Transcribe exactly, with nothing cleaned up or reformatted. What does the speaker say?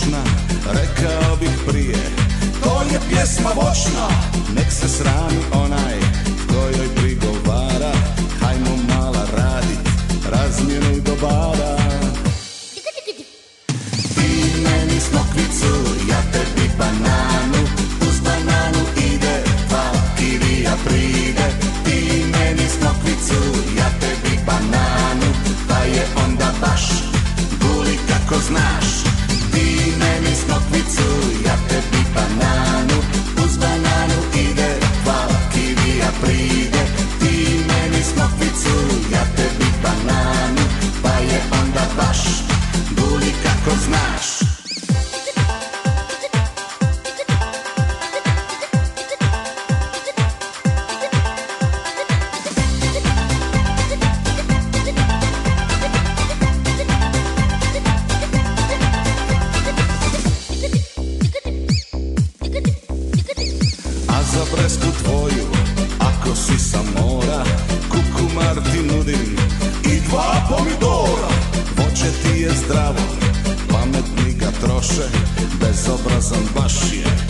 mučna, rekao bih prije, to je pjesma voćna. Nek se srami onaj tko joj prigovara, hajmo mala radit razmjenu dobara. Ti meni smokvicu, ja tebi bananu, uz bananu ide dva kivija pride. Ti meni smokvicu, ja tebi bananu, pa je onda baš guli kako znaš. Ti meni smokvicu, ja tebi bananu, uz bananu ide dva kivija pride. Ti meni smokvicu, ja tebi bananu, pa je onda baš guli kako znaš. Za bresku tvoju, ako si sa mora, kukumar ti nudim i dva pomidora. Voće ti je zdravo, pametni ga troše, bezobrazan baš je.